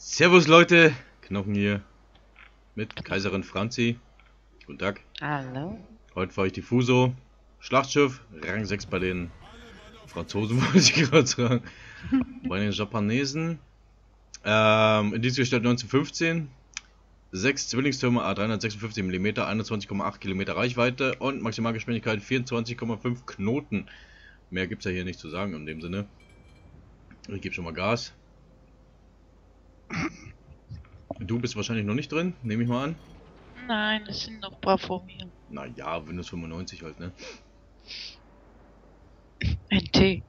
Servus Leute, Knochen hier mit Kaiserin Franzi. Guten Tag. Hallo. Heute fahre ich die Fuso. Schlachtschiff, Rang 6 bei den Franzosen, wollte ich gerade sagen. Bei den Japanesen. In Dienst gestellt 1915. 6 Zwillingstürme, A356 mm, 21,8 Kilometer Reichweite und Maximalgeschwindigkeit 24,5 Knoten. Mehr gibt es ja hier nicht zu sagen in dem Sinne. Ich gebe schon mal Gas. Du bist wahrscheinlich noch nicht drin, nehme ich mal an. Nein, es sind noch ein paar vor mir. Naja, Windows 95 halt, ne? NT.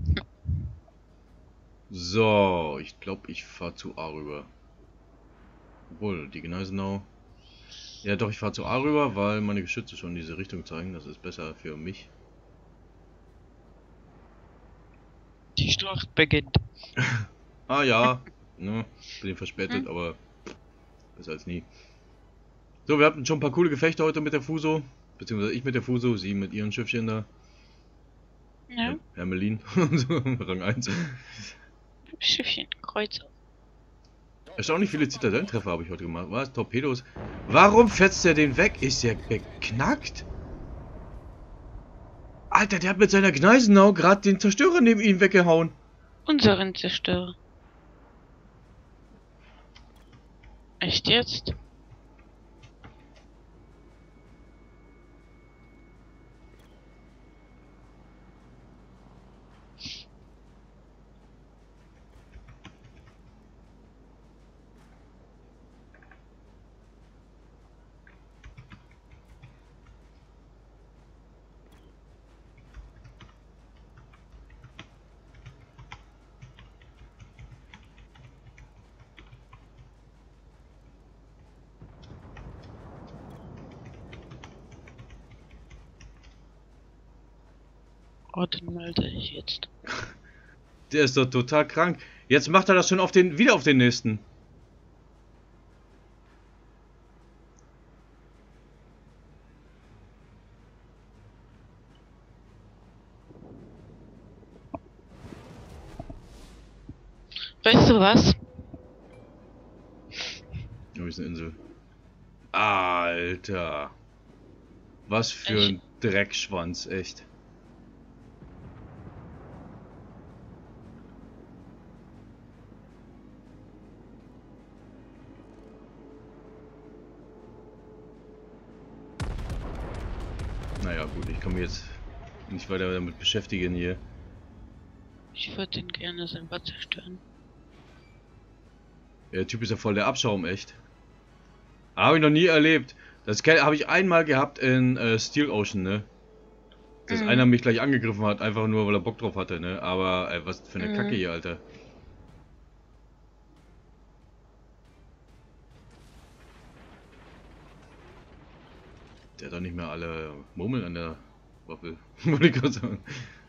So, ich glaube, ich fahre zu A rüber. Obwohl, die Gneisenau. Ja doch, ich fahre zu A rüber, weil meine Geschütze schon in diese Richtung zeigen. Das ist besser für mich. Die Schlacht beginnt. Ah ja, ne, bin verspätet, aber besser als nie. So, wir hatten schon ein paar coole Gefechte heute mit der Fuso. Beziehungsweise ich mit der Fuso, sie mit ihren Schiffchen da. Ja. Hermelin, Rang 1. Schiffchen, Kreuzer. Erstaunlich viele Zitadellentreffer habe ich heute gemacht. Was? Torpedos? Warum fetzt der den weg? Ist der beknackt? Alter, der hat mit seiner Gneisenau gerade den Zerstörer neben ihm weggehauen. Unseren Zerstörer. Echt jetzt? Oh, den melde ich jetzt. Der ist doch total krank. Jetzt macht er das schon wieder auf den nächsten. Weißt du was? Oh, hier ist eine Insel. Alter. Was für ein Dreckschwanz, echt. Naja gut, ich kann mich jetzt nicht weiter damit beschäftigen hier. Ich würde ihn gerne selber zerstören. Der Typ ist ja voll der Abschaum, echt. Habe ich noch nie erlebt. Das habe ich einmal gehabt in Steel Ocean, ne? Dass einer mich gleich angegriffen hat, einfach nur weil er Bock drauf hatte, ne? Aber was für eine Kacke hier, Alter. Der hat doch nicht mehr alle Murmeln an der Waffel. Wollte ich gerade sagen.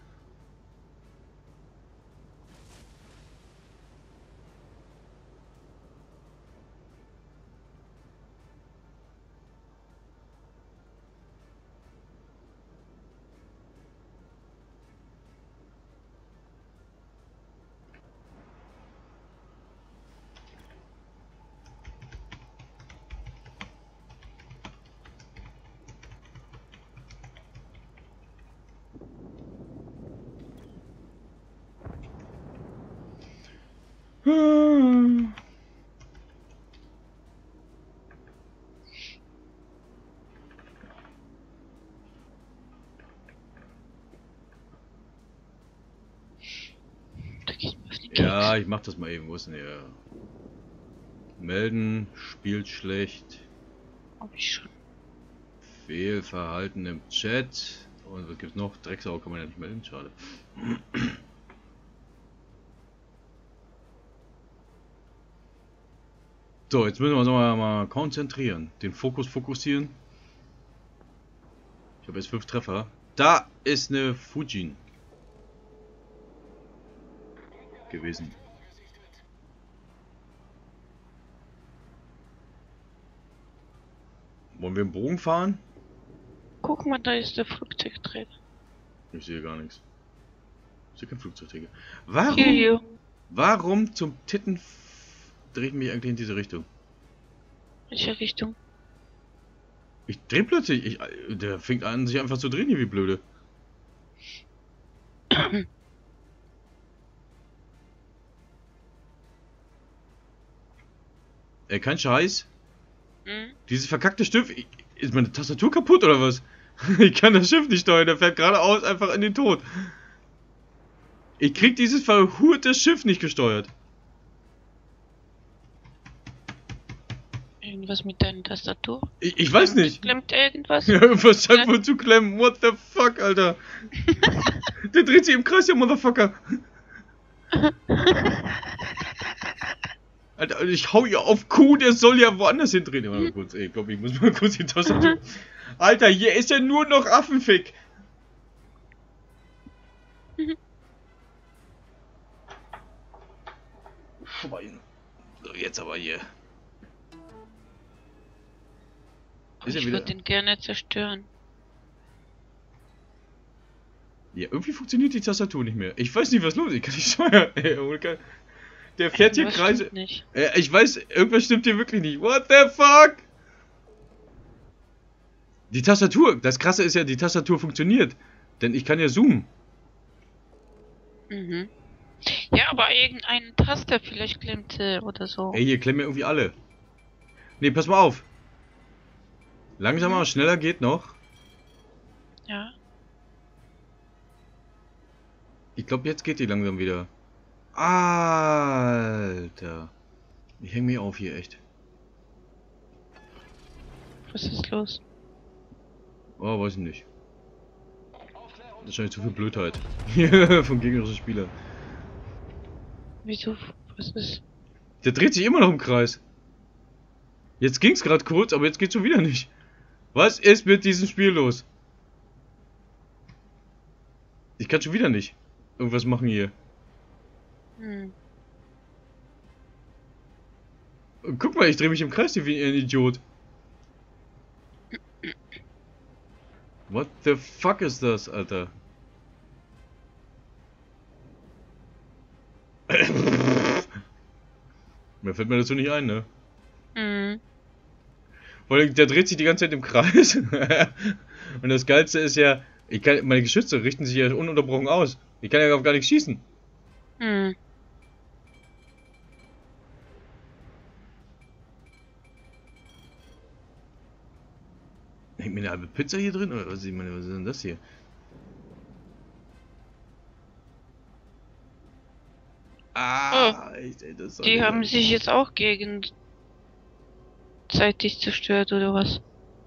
Da geht mir auf die Keks. Ja, ich mach das mal eben. Wo ist denn der? Melden, spielt schlecht. Hab ich schon. Fehlverhalten im Chat. Und was gibt's noch? Drecksau kann man ja nicht melden, schade. So, jetzt müssen wir uns mal konzentrieren. Den Fokus fokussieren. Ich habe jetzt 5 Treffer. Da ist eine Fujin gewesen. Wollen wir einen Bogen fahren? Guck mal, da ist der Flugzeugträger. Ich sehe gar nichts. Ich sehe kein Flugzeugträger. Hier. Warum zum Titten drehe ich mich eigentlich in diese Richtung? Welche Richtung? Ich drehe plötzlich. Der fängt an, sich einfach zu drehen hier wie blöde. Ey, kein Scheiß. Hm? Dieses verkackte Schiff. Ist meine Tastatur kaputt oder was? Ich kann das Schiff nicht steuern. Der fährt geradeaus einfach in den Tod. Ich krieg dieses verhurte Schiff nicht gesteuert. Irgendwas mit deiner Tastatur? Ich weiß nicht. Klemmt irgendwas? Ja, irgendwas scheint wohl zu klemmen. What the fuck, Alter? Der dreht sich im Kreis, der Motherfucker. Alter, ich hau ihr auf Kuh, der soll ja woanders hindrehen. Warte mal kurz, ey, komm, ich muss mal kurz die Tastatur. Alter, hier ist ja nur noch Affenfick. Schwein. So, jetzt aber hier. Ist ja Ich wieder. würde den gerne zerstören. Ja, irgendwie funktioniert die Tastatur nicht mehr. Ich weiß nicht, was los ist. Ich kann nicht steuern. Ey, der fährt hier Was Kreise. stimmt nicht. Ich weiß, irgendwas stimmt hier wirklich nicht. What the fuck? Die Tastatur, das Krasse ist ja, die Tastatur funktioniert. Denn ich kann ja zoomen. Mhm. Ja, aber irgendeine Taste vielleicht klemmte oder so. Ey, hier klemmen ja irgendwie alle. Nee, pass mal auf. Langsamer, schneller geht noch. Ja. Ich glaube, jetzt geht die langsam wieder. Alter. Ich häng mich auf hier, echt. Was ist los? Oh, weiß ich nicht. Wahrscheinlich zu viel Blödheit. Hier, vom gegnerischen Spieler. Wieso? Was ist? Der dreht sich immer noch im Kreis. Jetzt ging's gerade kurz, aber jetzt geht's schon wieder nicht. Was ist mit diesem Spiel los? Ich kann schon wieder nicht irgendwas machen hier. Hm. Guck mal, ich drehe mich im Kreis hier wie ein Idiot. What the fuck ist das, Alter? Mehr fällt mir dazu nicht ein, ne? Hm. Weil der dreht sich die ganze Zeit im Kreis. Und das Geilste ist ja, meine Geschütze richten sich ja ununterbrochen aus. Ich kann ja auf gar nichts schießen. Hm. Hängt mir eine halbe Pizza hier drin? Oder was, ich meine, was ist denn das hier? Ah, das Die haben sich jetzt auch gegenseitig zerstört oder was?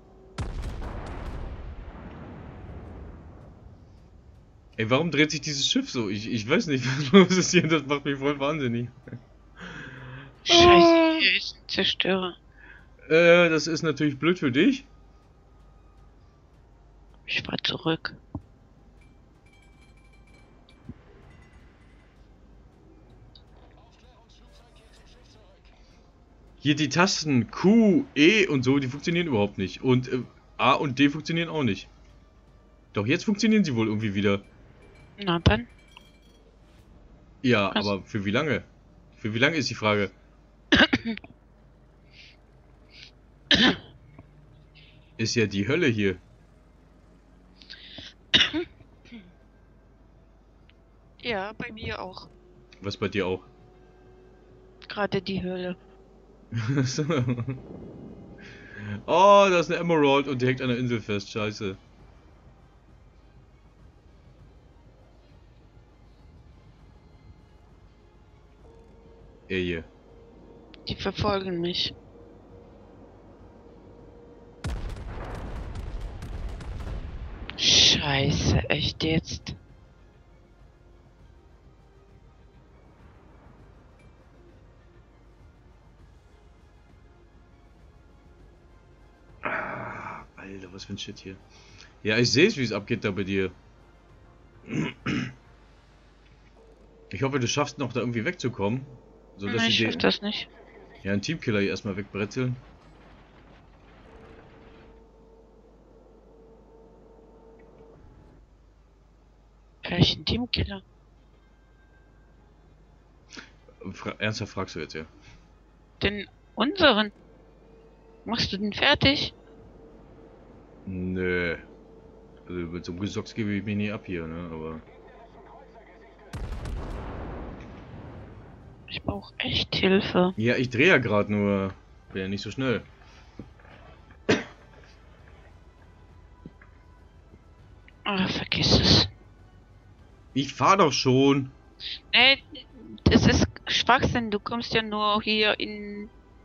Ey, warum dreht sich dieses Schiff so? Ich weiß nicht, was los ist hier. Das macht mich voll wahnsinnig. Scheiße, hier ist ein Zerstörer. Das ist natürlich blöd für dich. Ich fahr zurück. Hier die Tasten Q, E und so, die funktionieren überhaupt nicht. Und A und D funktionieren auch nicht. Doch jetzt funktionieren sie wohl irgendwie wieder. Na dann. Ja, Was? aber für wie lange? Für wie lange ist die Frage? Ist ja die Hölle hier. Ja, bei mir auch. Was bei dir auch? Gerade die Höhle. Oh, da ist eine Emerald und die hängt an der Insel fest. Scheiße. Hier. Die verfolgen mich. Scheiße, echt jetzt? Ah, Alter, was für ein Shit hier. Ja, ich sehe es, wie es abgeht da bei dir. Ich hoffe, du schaffst noch da irgendwie wegzukommen. So, dass Nein, ich sie schaff das nicht. Ja, einen Teamkiller hier erstmal wegbretzeln. Vielleicht ein Teamkiller. Ernsthaft fragst du jetzt, ja? Den unseren. Machst du den fertig? Nö. Also mit so einem Gesocks gebe ich mich nie ab hier, ne? Aber. Ich brauche echt Hilfe. Ja, ich drehe ja gerade nur. Bin ja nicht so schnell. Ah, vergiss es. Ich fahr doch schon. Nee, das ist Schwachsinn. Du kommst ja nur hier in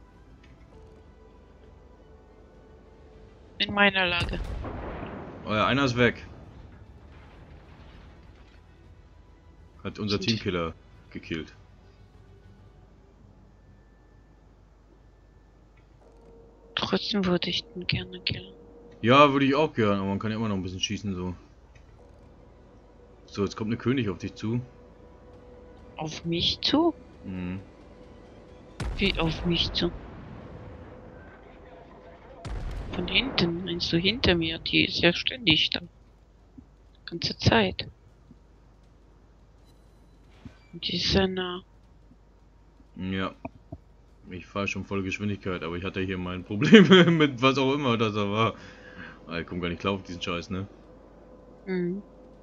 meiner Lage. Oh ja, einer ist weg. Hat unser Sind- Teamkiller gekillt. Trotzdem würde ich den gerne killen. Ja, würde ich auch gern, aber man kann ja immer noch ein bisschen schießen so. So, jetzt kommt eine König auf dich zu. Auf mich zu? Mhm. Wie auf mich zu? Von hinten, meinst du hinter mir? Die ist ja ständig da. Ganze Zeit. Und die ist ja nah. Ja. Ich fahre schon volle Geschwindigkeit, aber ich hatte hier mein Problem mit was auch immer das da war. Ah, ich komm gar nicht klar auf diesen Scheiß, ne? Mhm.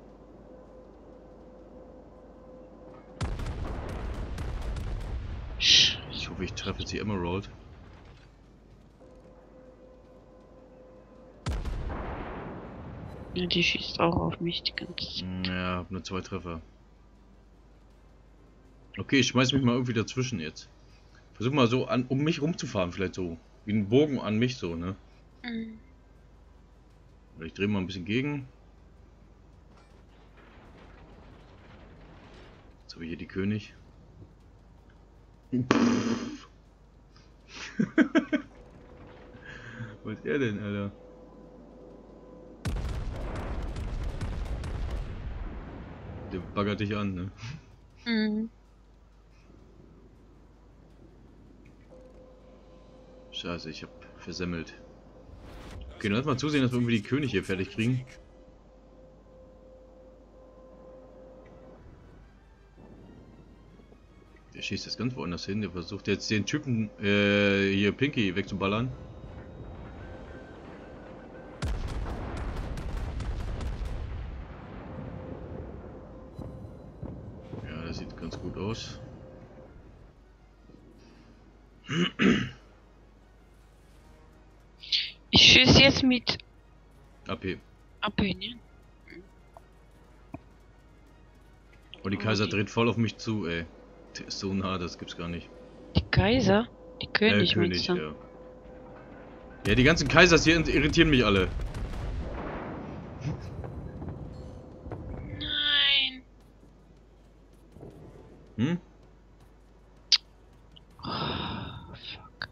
Ich hoffe, ich treffe jetzt die Emerald. Ja, die schießt auch auf mich die ganze Zeit. Ja, hab nur 2 Treffer. Okay, ich schmeiß mich mal irgendwie dazwischen jetzt. Versuch mal so um mich rumzufahren, vielleicht so. Wie ein Bogen an mich so, ne? Mhm. Ich drehe mal ein bisschen gegen. Jetzt habe ich hier die König. Was ist er denn, Alter? Der baggert dich an, ne? Mhm. Scheiße, ich hab versemmelt. Okay, dann lass mal zusehen, dass wir irgendwie die König hier fertig kriegen. Der schießt jetzt ganz woanders hin. Der versucht jetzt den Typen hier Pinky wegzuballern. Ja, das sieht ganz gut aus. Ich schieße jetzt mit AP. AP, ne? Oh, die Kaiser dreht voll auf mich zu, ey. Der ist so nah, das gibt's gar nicht. Die Kaiser? Die König, König, meinst du? ja. Ja, die ganzen Kaisers hier irritieren mich alle. Nein. Hm? Oh, fuck.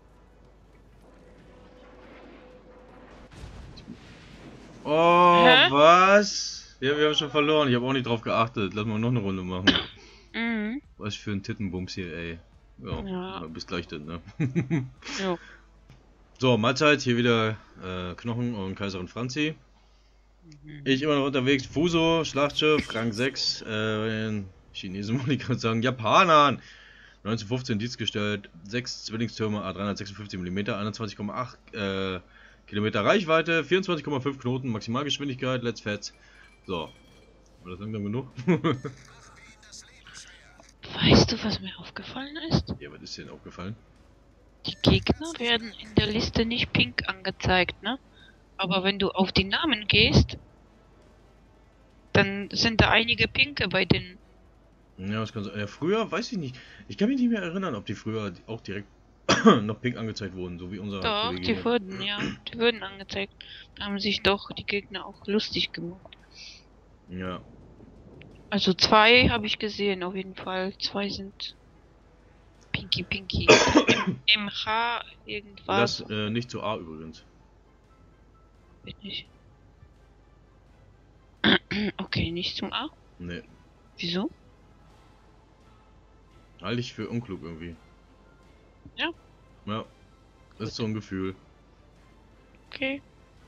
Oh, Hä? was? Ja, wir haben schon verloren. Ich habe auch nicht drauf geachtet. Lass mal noch eine Runde machen. Mhm. Was für ein Tittenbums hier, ey. Ja, Ja. bis gleich dann, ne? Jo. So, Mahlzeit. Hier wieder Knochen und Kaiserin Franzi. Mhm. Ich immer noch unterwegs. Fuso, Schlachtschiff, Rang 6. Chinesen wollte ich gerade sagen. Japanern. 1915 Dienst gestellt. 6 Zwillingstürme, A356 mm, 21,8 Kilometer Reichweite, 24,5 Knoten, Maximalgeschwindigkeit, let's fetz. So. War das langsam genug? Weißt du, was mir aufgefallen ist? Ja, was ist dir denn aufgefallen? Die Gegner werden in der Liste nicht pink angezeigt, ne? Aber wenn du auf die Namen gehst, dann sind da einige pinke bei denen. Ja, was kann sein. Ja, früher weiß ich nicht. Ich kann mich nicht mehr erinnern, ob die früher auch direkt noch pink angezeigt wurden, so wie unser Doch, Kollege die hier. wurden, ja, die wurden angezeigt. Da haben sich doch die Gegner auch lustig gemacht. Ja. Also 2 habe ich gesehen, auf jeden Fall. 2 sind pinky. MH irgendwas. Das nicht zu A übrigens. Bin ich. Okay, nicht zum A. Ne. Wieso? Halte ich für unklug irgendwie. Ja. Ja. Das ist so ein Gefühl. Okay.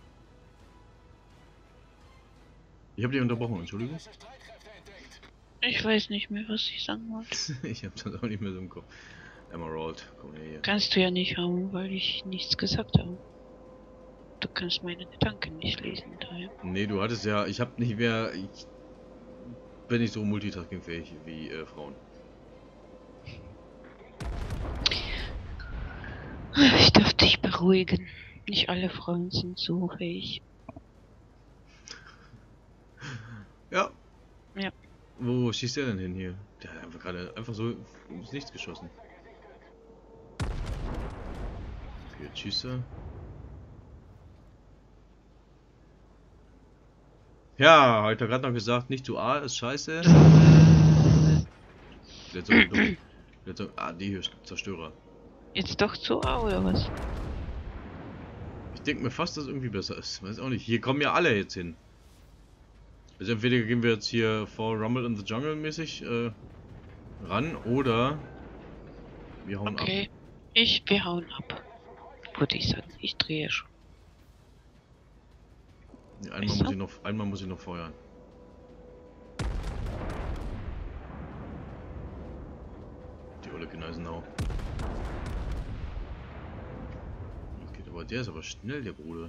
Ich habe dich unterbrochen, Entschuldigung. Ich weiß nicht mehr, was ich sagen wollte. Ich habe das auch nicht mehr so im Kopf. Emerald, komm her hier. Kannst du ja nicht haben, weil ich nichts gesagt habe. Du kannst meine Gedanken nicht lesen, daher. Nee, du hattest ja, ich hab nicht mehr, ich bin nicht so multitaskingfähig wie Frauen. Ich darf dich beruhigen. Nicht alle Frauen sind so fähig. Ja. Ja. Wo schießt der denn hin hier? Der hat einfach gerade einfach so ins Nichts geschossen. Okay, jetzt schießt er. Ja, hat er gerade noch gesagt, nicht zu A ist scheiße. Die hier Zerstörer. Jetzt doch zu A oder was? Ich denke mir fast, dass es irgendwie besser ist. Weiß auch nicht. Hier kommen ja alle jetzt hin. Also entweder gehen wir jetzt hier vor Rumble in the Jungle mäßig ran oder wir hauen ab. Okay. Wir hauen ab. Würde ich sagen. Ich drehe schon. Ja, Ist einmal muss ich noch feuern. Die olle Gneisenau. Okay, aber der ist aber schnell, der Bruder.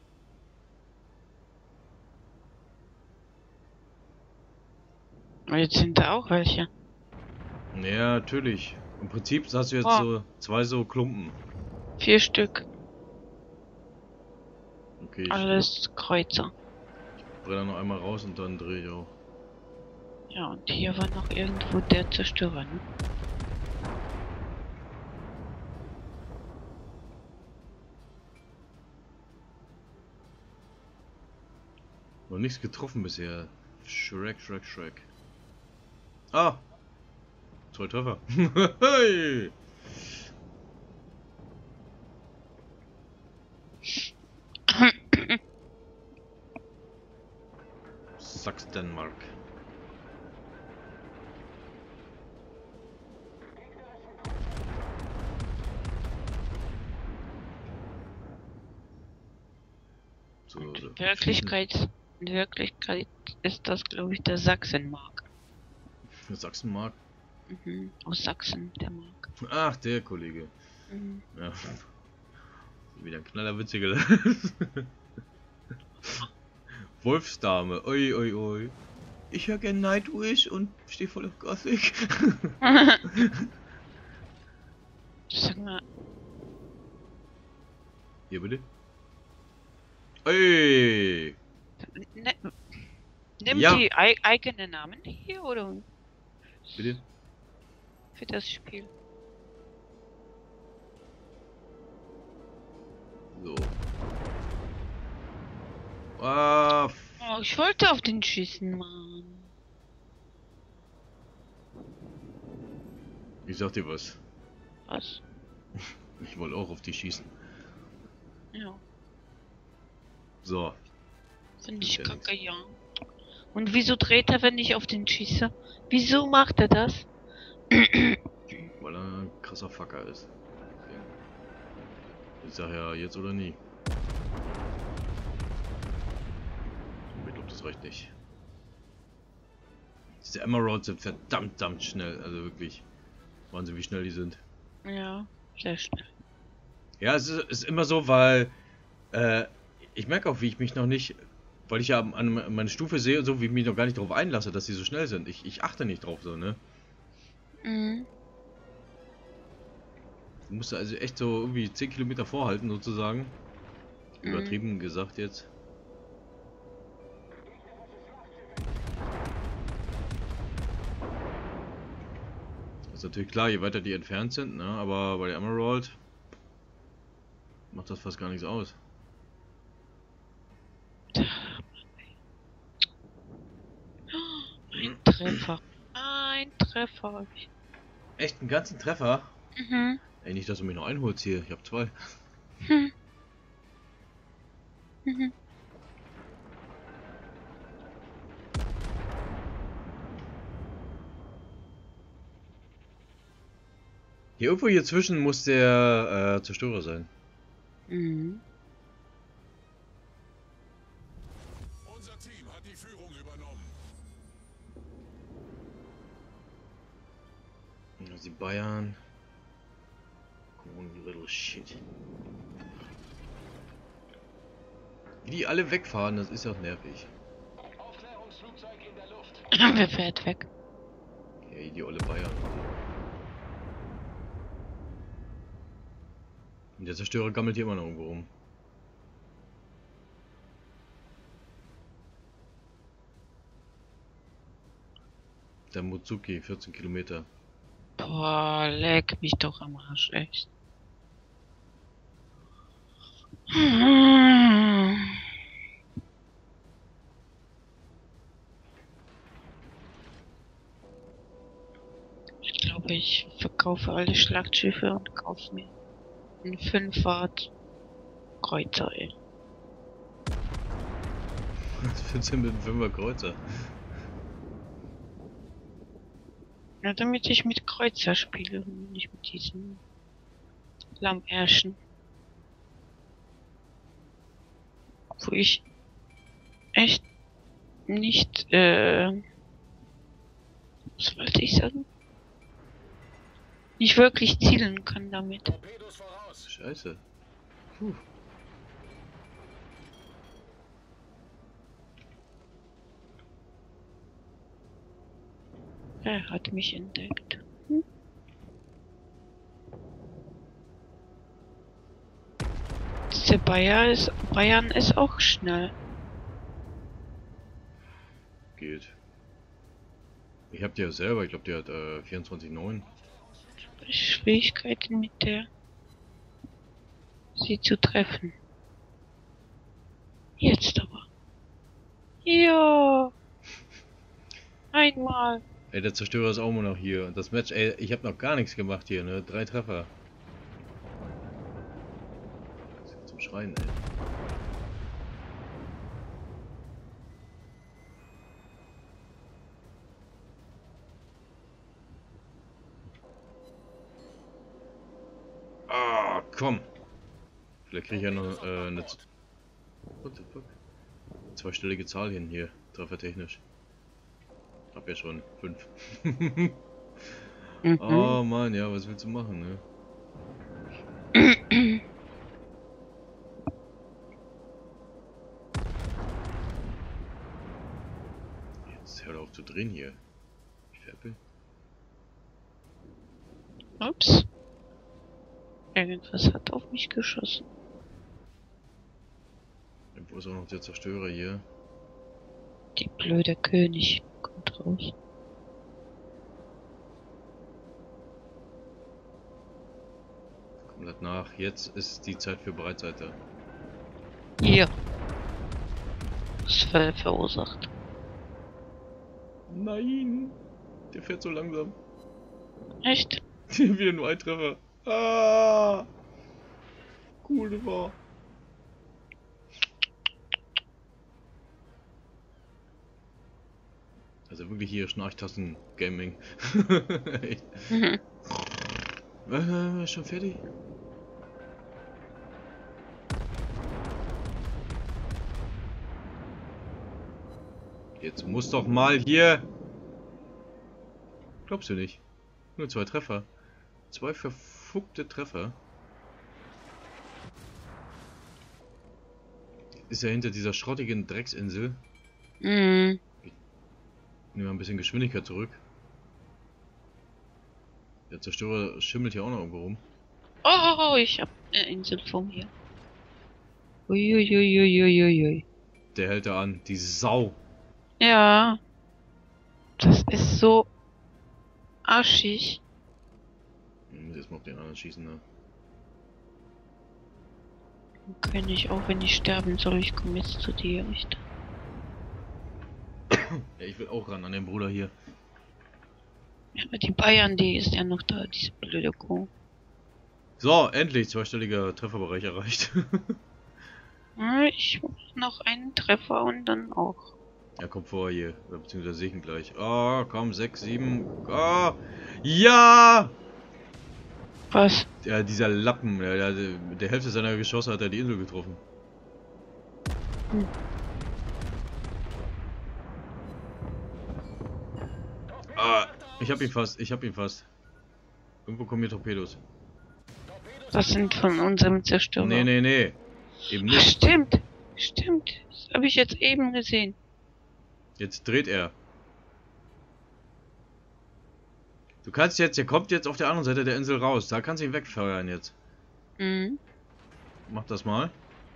Aber jetzt sind da auch welche. Ja, natürlich. Im Prinzip hast du jetzt Oh. so zwei so Klumpen. 4 Stück. Okay, ich Alles Kreuzer. brenne noch einmal raus und dann drehe ich auch. Ja, und hier war noch irgendwo der Zerstörer, ne? Noch nichts getroffen bisher. Shrek. Ah! 2 Treffer. Hey! Sachsen-Mark. So, In Wirklichkeit ist das, glaube ich, der Sachsenmark. Sachsen-Mark. Mhm. Aus Sachsen, der Mark. Ach, der Kollege. Mhm. Ja. Wieder ein knallerwitziger. Wolfsdame. Oi. Ich höre gern Nightwish und stehe voll auf Gothic. Sag mal, Hier bitte. Ey! ne, nimm Ja. die eigenen Namen hier oder Bitte? für das Spiel? So. Ah, Oh, ich wollte auf den schießen, Mann. ich sag dir was. Was? Ich wollte auch auf dich schießen. Ja, So. finde ich Ja, kacke, ja. Und wieso dreht er, wenn ich auf den schieße? Wieso macht er das? Weil er ein krasser Fucker ist. Okay. Ich sag ja jetzt oder nie. Ich glaube, das reicht nicht. Diese Emeralds sind verdammt schnell. Also wirklich. Wahnsinn, wie schnell die sind. Ja, sehr schnell. Ja, es ist immer so, weil ich merke auch, wie ich mich noch nicht, weil ich ja an meine Stufe sehe und so, wie ich mich noch gar nicht darauf einlasse, dass die so schnell sind. Ich achte nicht drauf so, ne? Mhm. Du musst also echt so irgendwie 10 Kilometer vorhalten sozusagen. Übertrieben gesagt jetzt. Ist natürlich klar, je weiter die entfernt sind, ne? Aber bei der Emerald macht das fast gar nichts aus. Ein Treffer. Ein Treffer hab ich. Echt einen ganzen Treffer? Mhm. Ey, nicht, dass du mich noch einholst hier. Ich hab 2. Hm. Mhm. Hier irgendwo hier zwischen muss der Zerstörer sein. Mhm. Unser Team hat die Führung übernommen. Ja, die Bayern. down, little shit. Wie die alle wegfahren, das ist auch nervig. Aufklärungsflugzeug in der Luft. Wer fährt weg? Hey, die olle Bayern. Und der Zerstörer gammelt hier immer noch irgendwo rum. Der Mozuki, 14 Kilometer. Boah, leck mich doch am Arsch, echt. Ich glaube, ich verkaufe alle Schlachtschiffe und kaufe mir einen 5-Fahrt Kreuzer, ey. Was willst du mit dem 5er Kreuzer? Ja, damit ich mit Kreuzer spiele und nicht mit diesen Lammärschen. Wo ich echt nicht, was wollte ich sagen? Nicht wirklich zielen kann damit. Torpedos voraus. Scheiße. Puh. Er hat mich entdeckt. Dieser Bayern ist auch schnell. Geht. Ich hab die ja selber, ich glaube die hat 24,9. Schwierigkeiten mit der sie zu treffen. Jetzt aber. Ja. Einmal. Ey, der Zerstörer ist auch immer noch hier. Und das Match, ey, ich habe noch gar nichts gemacht hier, ne? 3 Treffer. Das ist zum Schreien, ey. Ah, komm. Vielleicht kriege ich ja noch eine what the fuck? Zweistellige Zahl hin hier, treffertechnisch. Hab ja schon 5. Oh Mann, ja, was willst du machen, ne? Jetzt hör auf zu drehen hier. Ich fertig. Ups. Irgendwas hat auf mich geschossen. Wo ist auch noch der Zerstörer hier? Die blöde König kommt raus. Komplett nach. Jetzt ist die Zeit für Breitseite. Hier. Das verursacht. Nein! Der fährt so langsam. Echt? Wieder nur ein Treffer. Ah! Cool war. Also wirklich hier Schnarchtasten-Gaming. Echt. Schon fertig? Jetzt muss doch mal hier. Glaubst du nicht? Nur 2 Treffer. 2 verfuckte Treffer. Ist ja hinter dieser schrottigen Drecksinsel. Mhm. Nehmen wir ein bisschen Geschwindigkeit zurück. Der Zerstörer schimmelt hier auch noch irgendwo rum. Oh, ich hab eine Insel vor mir. Uiuiuiuiuiui. Der hält da an. Die Sau. Ja. Das ist so arschig. Muss erstmal auf den anderen schießen, ne? Kann ich auch, wenn ich sterben soll, ich komme jetzt zu dir, Richter. Ja, ich will auch ran an den Bruder hier. Ja, aber die Bayern, die ist ja noch da, diese blöde Kuh. So, endlich zweistelliger Trefferbereich erreicht. Ja, ich mach noch einen Treffer und dann auch. Ja, kommt vor hier. Oder beziehungsweise sehe ich ihn gleich. Oh, komm, 6, 7. Oh, ja! Was? Ja, dieser Lappen. Mit der Hälfte seiner Geschosse hat er die Insel getroffen. Hm. Ah, ich hab ihn fast. Irgendwo kommen hier Torpedos. Torpedos Das sind von unserem Zerstörer. Nee, nee, nee. Eben Ach, nicht. stimmt. Stimmt. Das habe ich jetzt eben gesehen. Jetzt dreht er. Du kannst jetzt, der kommt jetzt auf der anderen Seite der Insel raus. Da kannst du ihn wegfeuern jetzt. Mhm. Mach das mal.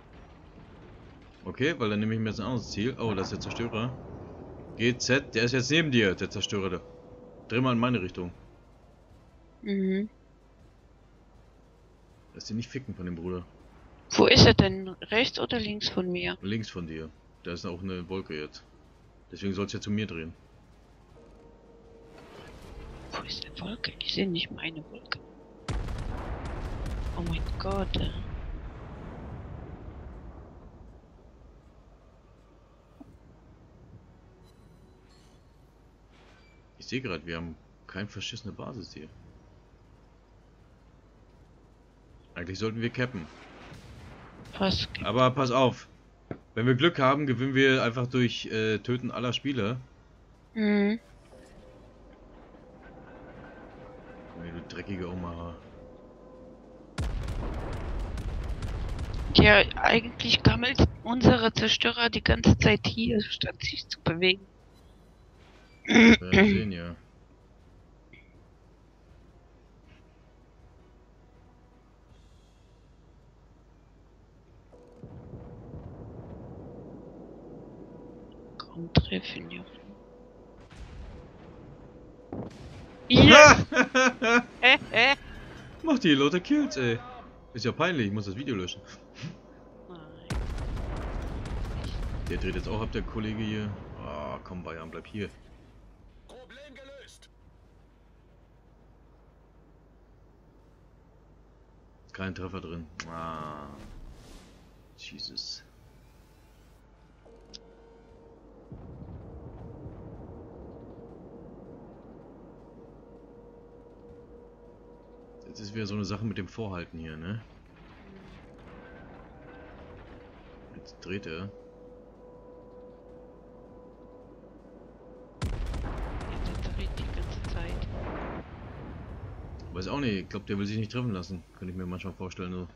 Okay, weil dann nehme ich mir jetzt ein anderes Ziel. Oh, das ist der Zerstörer. GZ, der ist jetzt neben dir, der Zerstörer. Dreh mal in meine Richtung. Mhm. Lass dich nicht ficken von dem Bruder. Wo ist er denn? Rechts oder links von mir? Links von dir. Da ist auch eine Wolke jetzt. Deswegen sollst du ja zu mir drehen. Wo ist die Wolke? Ich sehe nicht meine Wolke. Oh mein Gott. Ich sehe gerade, wir haben keine verschissene Basis hier. Eigentlich sollten wir cappen. Was? Aber pass auf. Wenn wir Glück haben, gewinnen wir einfach durch Töten aller Spieler. Mhm. Nee, du dreckige Omaha. Ja, eigentlich gammelt unsere Zerstörer die ganze Zeit hier, statt sich zu bewegen. Wir werden sehen, ja. Kaum treffen, ja. Ja! Mach die Leute Kills, ey. Ist ja peinlich, ich muss das Video löschen. Nein. Der dreht jetzt auch ab, der Kollege hier. Ah, komm, Bayern, bleib hier. Problem gelöst. Kein Treffer drin. Ah. Jesus. Jetzt ist wieder so eine Sache mit dem Vorhalten hier, ne? Jetzt dreht er. Ja, der dreht die ganze Zeit. Weiß auch nicht, ich glaube, der will sich nicht treffen lassen. Könnte ich mir manchmal vorstellen, so.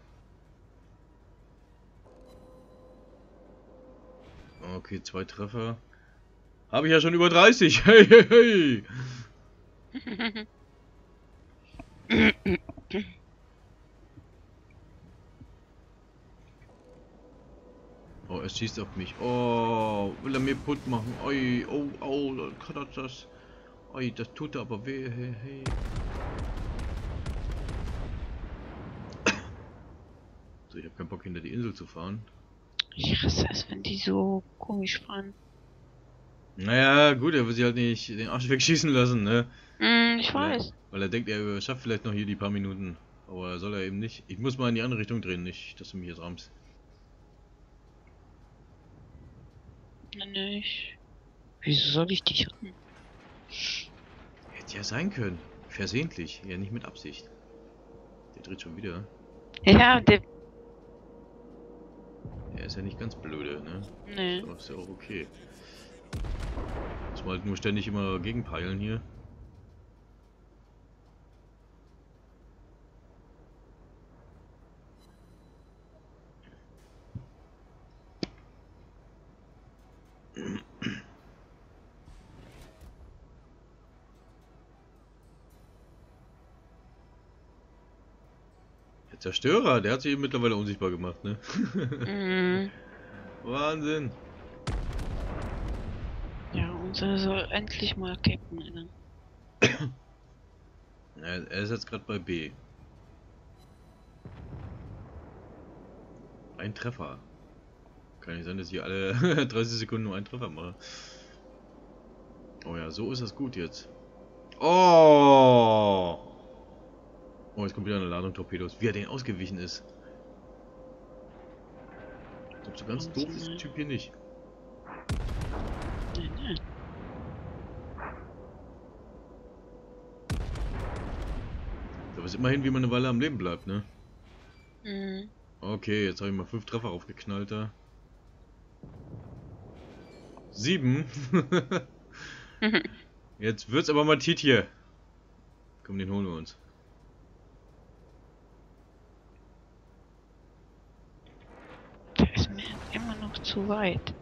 Okay, 2 Treffer. Habe ich ja schon über 30. Hey, hey, hey. Oh, er schießt auf mich. Oh, will er mir putt machen. Oi, oh, oh, dann kann er das. Oi, das tut er aber weh. Hey, hey. So, ich habe keinen Bock, hinter die Insel zu fahren. Ich hasse es, wenn die so komisch fahren. Naja, gut, er will sich halt nicht den Arsch wegschießen lassen, ne? Ich weiß. Weil er denkt, er schafft vielleicht noch hier die paar Minuten. Aber soll er eben nicht. Ich muss mal in die andere Richtung drehen, nicht, dass du mich jetzt rammst. Nicht. Wieso soll ich dich haben? Hätte ja sein können. Versehentlich, ja nicht mit Absicht. Der dreht schon wieder. Ja, der. Er ist ja nicht ganz blöde, ne? Nee. So, ist ja auch okay. Muss man halt nur ständig immer gegenpeilen hier. Der Zerstörer, der hat sich eben mittlerweile unsichtbar gemacht, ne? Mhm. Wahnsinn. Ja, unser soll endlich mal cappen, Alter. Er ist jetzt gerade bei B. Ein Treffer. Kann nicht sein, dass ich alle 30 Sekunden nur einen Treffer mache. Oh ja, so ist das gut jetzt. Oh! Oh, jetzt kommt wieder eine Ladung Torpedos. Wie er den ausgewichen ist. Ich glaube, so ganz doof ist der Typ hier nicht. Nee, nee. Da weiß immerhin, wie man eine Weile am Leben bleibt, ne? Mhm. Okay, jetzt habe ich mal 5 Treffer aufgeknallt da. 7. Jetzt wird's aber mal Tiet hier. Komm, den holen wir uns. zu weit.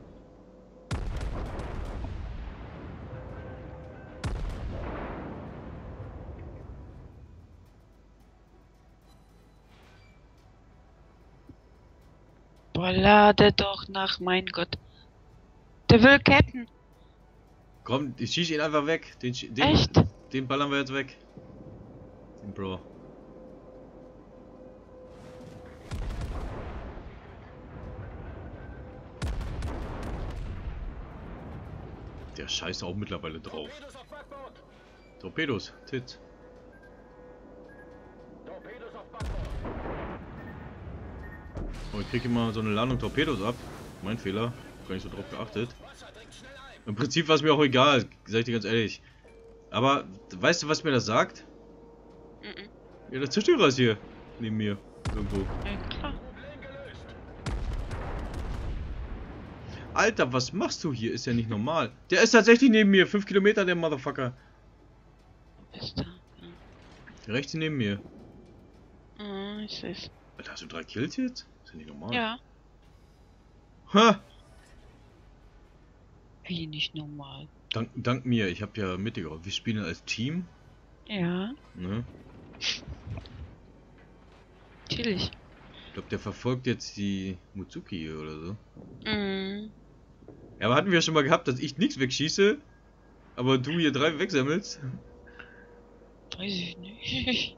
Boah, lade doch nach, mein Gott. Der will cappen. Komm, ich schieße ihn einfach weg. Echt? Den ballern wir jetzt weg. Den Bro. Der scheißt auch mittlerweile drauf. Torpedos auf Backbord! Torpedos, Tit. Torpedos auf Backbord! Oh, ich krieg immer so eine Ladung Torpedos ab. Mein Fehler. Gar nicht so drauf geachtet. Wasser dringt schnell ein! Im Prinzip war es mir auch egal, sag ich dir ganz ehrlich. Aber, weißt du, was mir das sagt? Mhm. Ja, der Zerstörer ist hier. Neben mir. Irgendwo. Ja, klar. Problem gelöst! Alter, was machst du hier? Ist ja nicht normal. Der ist tatsächlich neben mir. 5 Kilometer, der Motherfucker. Ist da. Rechts neben mir. Ja. Ich seh's. Alter, hast du 3 Kills jetzt? Ist ja nicht normal. Ja. Ha! Wie nicht normal. Dank mir. Ich habe ja mitgeholfen. Wir spielen als Team. Ja. Ne? Chillig. Ich glaube, der verfolgt jetzt die Mutsuki hier oder so. Mhm. Ja, aber hatten wir schon mal gehabt, dass ich nichts wegschieße, aber du hier 3 wegsammelst? Weiß ich nicht.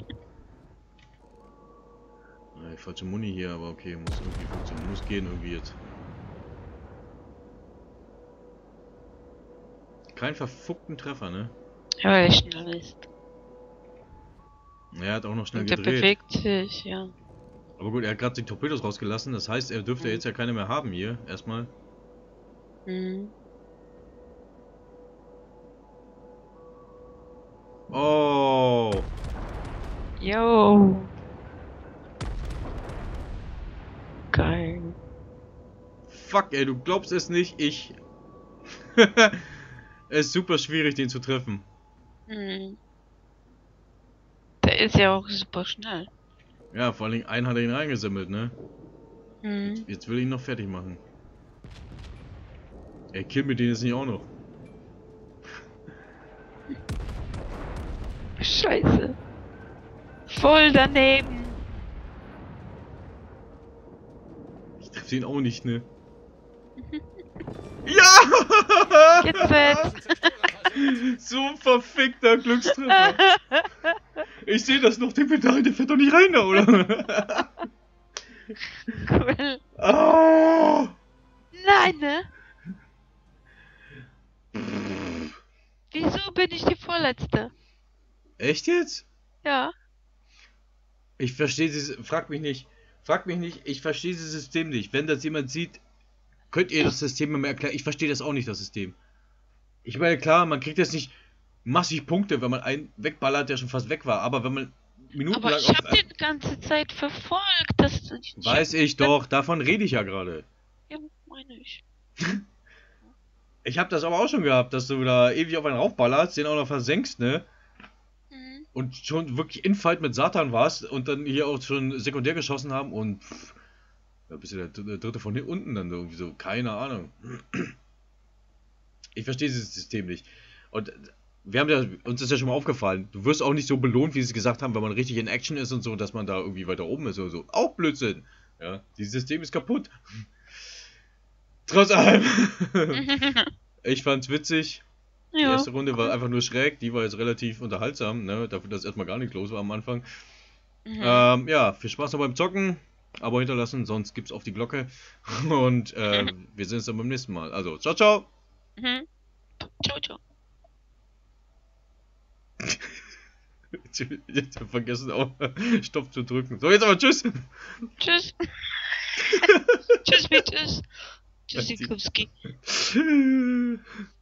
Ja, falsche Muni hier, aber okay, muss irgendwie funktionieren. Muss gehen irgendwie jetzt. Kein verfuckten Treffer, ne? Ja, weil er schnell ist. Er hat auch noch schnell Und der gedreht. bewegt sich, ja. Aber gut, er hat gerade die Torpedos rausgelassen, das heißt, er dürfte jetzt ja keine mehr haben hier, erstmal. Mhm. Oh! Yo. Geil. Fuck, ey, du glaubst es nicht, ich... Es ist super schwierig, den zu treffen. Mhm. Der ist ja auch super schnell. Ja, vor allen Dingen einen hat er ihn reingesammelt, ne? Mhm. Jetzt will ich ihn noch fertig machen. Ey, kill mir den jetzt nicht auch noch. Scheiße. Voll daneben. Ich treffe den auch nicht, ne? Ja! Gesetzt. So verfickter Glückstreffer. Ich sehe das noch, der Pedal, der fährt doch nicht rein da, oder? Cool. Oh! Nein, ne? Wieso bin ich die Vorletzte? Echt jetzt? Ja. Ich verstehe dieses. Frag mich nicht, ich verstehe dieses System nicht. Wenn das jemand sieht, könnt ihr das System mal erklären. Ich verstehe das auch nicht, das System. Ich meine, klar, man kriegt jetzt nicht massig Punkte, wenn man einen wegballert, der schon fast weg war. Aber wenn man minutenlang Aber ich hab den ganze Zeit verfolgt. Weiß ich doch, davon rede ich ja gerade. Ja, meine ich. Ich habe das aber auch schon gehabt, dass du da ewig auf einen raufballerst, den auch noch versenkst, ne? Mhm. Und schon wirklich in Fight mit Satan warst und dann hier auch schon sekundär geschossen haben und da bist du der dritte von hier unten dann irgendwie so, keine Ahnung. Ich verstehe dieses System nicht. Und wir haben ja, uns ist ja schon mal aufgefallen, du wirst auch nicht so belohnt, wie sie gesagt haben, wenn man richtig in Action ist und so, dass man da irgendwie weiter oben ist oder so. Auch Blödsinn. Ja, dieses System ist kaputt. Trotz allem. Ich fand's witzig. Die Ja. erste Runde war einfach nur schräg, die war jetzt relativ unterhaltsam, ne? Dafür, dass erstmal gar nichts los war am Anfang. Mhm. Ja, viel Spaß noch beim Zocken. Abo hinterlassen, sonst gibt's auf die Glocke. Und wir sehen uns dann beim nächsten Mal. Also, ciao, ciao. Mhm. Ciao, ciao. Jetzt hab ich vergessen, auch Stopp zu drücken. So, jetzt aber tschüss. Tschüss. Tschüss, wie tschüss. Tschüssikowski.